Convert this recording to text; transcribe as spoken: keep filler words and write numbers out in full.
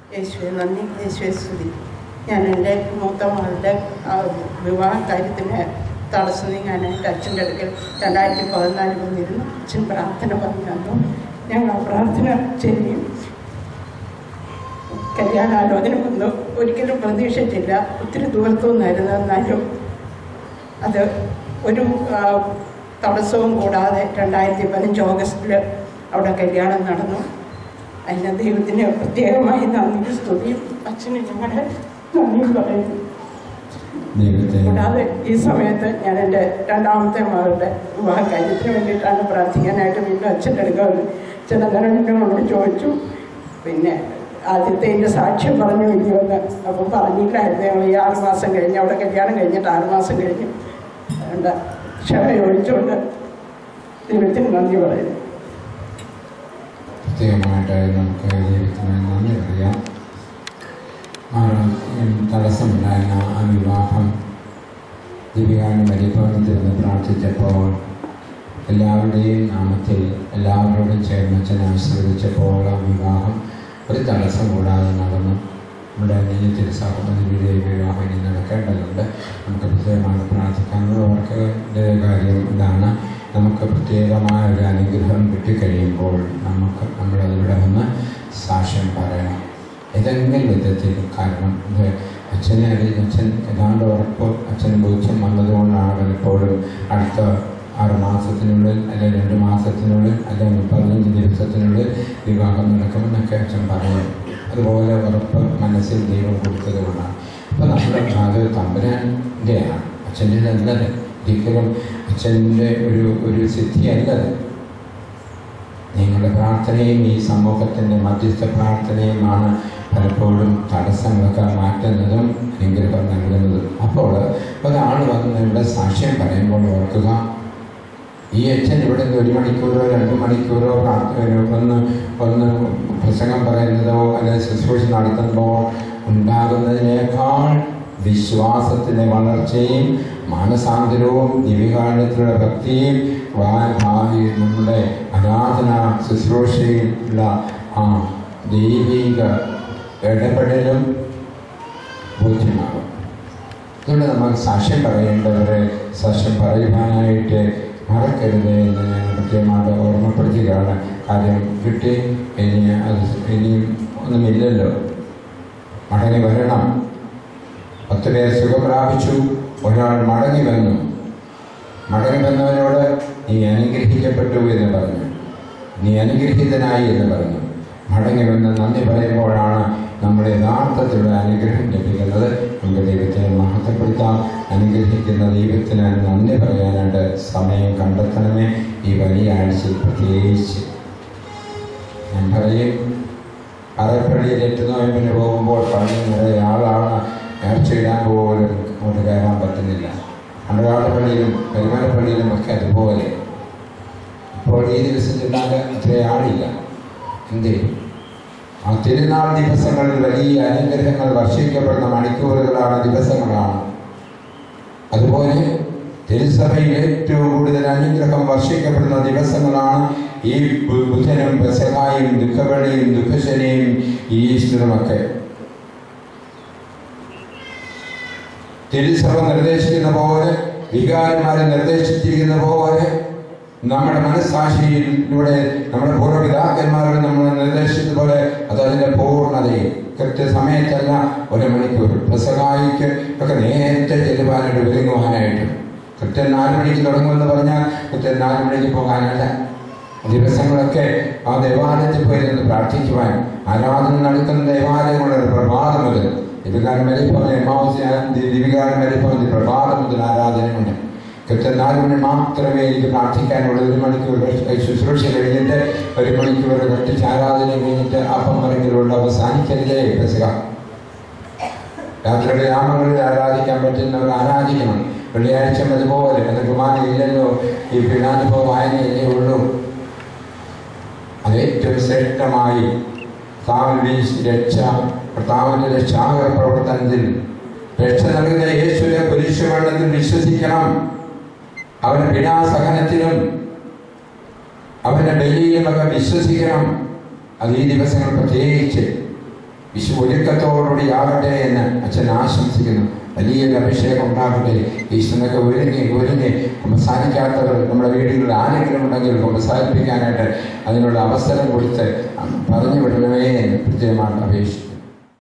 യേശുവെ നന്ദി, യേശുവെ സ്തുതി. ഞാൻ എൻ്റെ മൂത്ത മകളുടെ വിവാഹ കാര്യത്തിന് തടസ്സം നീങ്ങാനായിട്ട് അച്ഛൻ്റെ അടുക്കൽ രണ്ടായിരത്തി പതിനാല് വന്നിരുന്നു. അച്ഛൻ പ്രാർത്ഥന പറഞ്ഞു തന്നു. ഞങ്ങൾ ആ പ്രാർത്ഥന ചെയ്യും. കല്യാണാലോചന ഒന്നും ഒരിക്കലും പ്രതീക്ഷിച്ചില്ല. ഒത്തിരി ദൂരത്തുനിന്നായിരുന്നു. എന്നാലും അത് ഒരു തടസ്സവും കൂടാതെ രണ്ടായിരത്തി പതിനഞ്ച് ഓഗസ്റ്റിൽ അവിടെ കല്യാണം നടന്നു. അതിന് ദൈവത്തിന് പ്രത്യേകമായി നന്ദി സ്തുതിയും അച്ഛന് ഞങ്ങളുടെ നന്ദിയും പറയുന്നു. കൂടാതെ ഈ സമയത്ത് ഞാൻ എൻ്റെ രണ്ടാമത്തെ മകളുടെ വിവാഹ കാര്യത്തിന് വേണ്ടിയിട്ടാണ് പ്രാർത്ഥിക്കാനായിട്ട് വീണ്ടും അച്ഛൻ്റെ അടുക്കാവുന്നത്. അച്ഛൻ അന്നേരം ചോദിച്ചു, പിന്നെ ആദ്യത്തെ എൻ്റെ സാക്ഷ്യം പറഞ്ഞു വലിയൊന്ന്. അപ്പം പറഞ്ഞില്ലായിരുന്നു. ഞങ്ങൾ ഈ ആറുമാസം കഴിഞ്ഞ് അവിടെ കല്യാണം കഴിഞ്ഞിട്ട് ആറുമാസം കഴിഞ്ഞ് എന്താ ക്ഷമ ചോദിച്ചുകൊണ്ട് ദൈവത്തിന് നന്ദി പറയുന്നു. പ്രത്യേകമായിട്ട് നമുക്ക് ദൈവത്തിന് നന്ദി പറയാം. തടസ്സമുണ്ടായിരുന്ന ആ വിവാഹം ദീപികാന്റെ വലിയഭവനത്തിൽ നിന്ന് പ്രാർത്ഥിച്ചപ്പോൾ എല്ലാവരുടെയും നാമത്തിൽ എല്ലാവരോടും ചേർന്ന് അച്ഛൻ ആശീർവദിച്ചപ്പോൾ ആ വിവാഹം ഒരു തടസ്സം കൂടാതെ നടന്നു. നമ്മുടെ നെയ്യത്തിൽ സഹോദരിയുടെ വിവാഹം ഇനി നടക്കേണ്ടതുണ്ട്. നമുക്ക് പ്രത്യേകമായി പ്രാർത്ഥിക്കാനുള്ളവർക്ക് കാര്യം ഇതാണ്. നമുക്ക് പ്രത്യേകമായ ഒരു അനുഗ്രഹം കിട്ടിക്കഴിയുമ്പോൾ നമുക്ക് നമ്മളതിവിടെ വന്ന് സാക്ഷ്യം പറയണം ഏതെങ്കിലും വിധത്തിൽ. കാരണം ഇത് അച്ഛനെ അല്ലെങ്കിൽ അച്ഛൻ ഏതാണ്ട് ഉറപ്പ് അച്ഛന് ബോധ്യം വന്നതുകൊണ്ടാണ് പലപ്പോഴും അടുത്ത ആറ് മാസത്തിനുള്ളിൽ അല്ലെങ്കിൽ രണ്ട് മാസത്തിനുള്ളിൽ അല്ലെങ്കിൽ പതിനഞ്ച് ദിവസത്തിനുള്ളിൽ വിവാഹം നടക്കുമെന്നൊക്കെ അച്ഛൻ പറയും. അതുപോലെ ഉറപ്പ് മനസ്സിൽ ദൈവം കൊടുത്തത് കൊണ്ടാണ്. അപ്പോൾ നമ്മുടെ അത് തമ്പുരാൻ്റെയാണ്, അച്ഛൻ്റെ നല്ലത്. ഒരിക്കലും അച്ഛൻ്റെ ഒരു ഒരു സിദ്ധിയല്ലത്. നിങ്ങളുടെ പ്രാർത്ഥനയും ഈ സമൂഹത്തിൻ്റെ മധ്യസ്ഥ പ്രാർത്ഥനയുമാണ് പലപ്പോഴും തടസ്സങ്ങളൊക്കെ മാറ്റുന്നതും അനുഗ്രഹം നൽകുന്നതും. അപ്പോൾ ഒരാൾ വന്ന് ഇവിടെ സാക്ഷ്യം പറയുമ്പോൾ ഓർക്കുക, ഈ അച്ഛൻ ഇവിടെ നിന്ന് ഒരു മണിക്കൂറോ രണ്ട് മണിക്കൂറോ ഒന്ന് ഒന്ന് പ്രസംഗം പറയുന്നതോ അല്ലെങ്കിൽ ശുശ്രൂഷ നടത്തുമ്പോൾ ഉണ്ടാകുന്നതിനേക്കാൾ വിശ്വാസത്തിൻ്റെ വളർച്ചയും മാനസാന്തരവും ദിവ്യകാരണത്തിലുള്ള ഭക്തിയും നമ്മുടെ ആരാധന ശുശ്രൂഷയിലുള്ള ആ ദൈവിക ഇടപെടലും ബോധ്യമാകും. അതുകൊണ്ട് നമ്മൾ സാക്ഷ്യം പറയേണ്ടവരെ സാക്ഷ്യം പറയുവാനായിട്ട് മറക്കരുത് എന്ന് ഞാൻ കൃത്യമായിട്ട് ഓർമ്മപ്പെടുത്തുകയാണ്. കാര്യം കിട്ടി, ഇനി അത് ഇനിയും ഒന്നുമില്ലല്ലോ, മടങ്ങി വരണം. പത്ത് പേർ സുഖം പ്രാപിച്ചു, ഒരാൾ മടങ്ങി വന്നു. മടങ്ങി വന്നവനോട് നീ അനുഗ്രഹിക്കപ്പെട്ടു എന്ന് പറഞ്ഞു, നീ അനുഗ്രഹീതനായി എന്ന് പറഞ്ഞു. മടങ്ങി വന്ന് നന്ദി പറയുമ്പോഴാണ് നമ്മൾ യഥാർത്ഥത്തിലുള്ള അനുഗ്രഹം ലഭിക്കുന്നത്. നമുക്ക് ദൈവത്തെ മഹത്വപ്പെടുത്താം. അനുഗ്രഹിക്കുന്ന ദൈവത്തിന് നന്ദി പറയാനായിട്ട് സമയം കണ്ടെത്തണമേ. ഈ വലിയ ആഴ്ചയിൽ പ്രത്യേകിച്ച് ഞാൻ പറയും, അറപ്പള്ളിയിൽ എട്ടുനോയമ്പിന് പോകുമ്പോൾ പള്ളി നിറയെ ആളാണ്. നേർച്ചയിടാൻ പോലും അങ്ങോട്ട് കയറാൻ പറ്റുന്നില്ല. അണ്ടകാട് പെരുമലപ്പള്ളിയിലും ഒക്കെ അതുപോലെ. ഇപ്പോൾ ഈ ദിവസം ചെന്നാൽ അത്രയും ആളില്ല. എന്തേ? ആ തിരുനാൾ ദിവസങ്ങളിൽ വലിയ അനുഗ്രഹങ്ങൾ വർഷിക്കപ്പെടുന്ന മണിക്കൂറുകളാണ്, ദിവസങ്ങളാണ്. അതുപോലെ തിരുസഭയിൽ ഏറ്റവും കൂടുതൽ അനുഗ്രഹം വർഷിക്കപ്പെടുന്ന ദിവസങ്ങളാണ് ഈ ബുധനും പെസഹായും ദുഃഖവെള്ളിയും ദുഃഖശനിയും ഈസ്റ്ററുമൊക്കെ. തിരുസഭ നിർദ്ദേശിക്കുന്ന പോലെ, വികാരിമാരെ നിർദ്ദേശിച്ചിരിക്കുന്ന പോലെ, നമ്മുടെ മനസ്സാക്ഷിയിലൂടെ നമ്മുടെ പൂർവ്വപിതാക്കന്മാരോട് നമ്മൾ നിർദ്ദേശിച്ചതുപോലെ അത് അതിൻ്റെ പൂർണ്ണതയിൽ കൃത്യസമയത്തല്ല, ഒരു മണിക്കൂർ പെസഹായിക്ക് ഒക്കെ നേരത്തെ ചെല്ലുവാനായിട്ട് ഒരുങ്ങുവാനായിട്ട്. കൃത്യം നാല് മണിക്ക് തുടങ്ങുമെന്ന് പറഞ്ഞാൽ കൃത്യം നാല് മണിക്ക് പോകാനല്ല. ദിവസങ്ങളൊക്കെ ആ ദേവാലയത്തിൽ പോയിരുന്ന് പ്രാർത്ഥിക്കുവാൻ, ആരാധന നടക്കുന്ന ദേവാലയങ്ങളുടെ പ്രഭാതം മുതൽ ദിവികാരൻ മരിപ്പവൻ ദിവികാരൻ മരിപ്പവൻ പ്രഭാതം മുതൽ ആരാധനയുണ്ട്. കൃത്യം നാല് മണി മാത്രമേ എനിക്ക് പ്രാർത്ഥിക്കാനുള്ളൂ. ഒരു മണിക്കൂർ ശുശ്രൂഷ കഴിഞ്ഞിട്ട് ഒരു മണിക്കൂർ കട്ടിച്ച് ആരാധന കഴിഞ്ഞിട്ട് അപ്പം മറിക്കലുണ്ട്. അവസാനിക്കരുതേ പെസഹ. രാത്രിയുടെ യാമങ്ങളിൽ ആരാധിക്കാൻ പറ്റുന്നവർ ആരാധിക്കണം. വെള്ളിയാഴ്ച അതുപോലെ അത് കുമാരയില്ലല്ലോ, ഈ പീഡാനുഭവ വായനയല്ലേ ഉള്ളൂ. അത് ഏറ്റവും ശ്രേഷ്ഠമായി രക്ഷ കർത്താവിൻ്റെ രക്ഷാകര പ്രവർത്തനത്തിൽ രക്ഷ നൽകുന്ന യേശുവിനെ കുരിശുമരണത്തിൽ വിശ്വസിക്കണം. അവന്റെ പീഡാസഹനത്തിലും അവന്റെ ബലിയിലുമൊക്കെ വിശ്വസിക്കണം. അത് ഈ ദിവസങ്ങൾ പ്രത്യേകിച്ച് വിശു ഒരുക്കത്തോടുകൂടി ആകട്ടെ എന്ന് അച്ഛൻ ആശംസിക്കുന്നു. വലിയൊരു അഭിഷേകം ഉണ്ടാകട്ടെ. ഈശ്വരനൊക്കെ ഒരുങ്ങി ഒരുങ്ങി സംസാരിക്കാത്തവർ നമ്മുടെ വീടുകളിൽ ആരെങ്കിലും ഉണ്ടെങ്കിൽ സംസാരിപ്പിക്കാനായിട്ട് അതിനുള്ള അവസരം കൊടുത്ത് പറഞ്ഞു വിടണമേ എന്ന് പ്രത്യേകമായിട്ട് അപേക്ഷിച്ചു.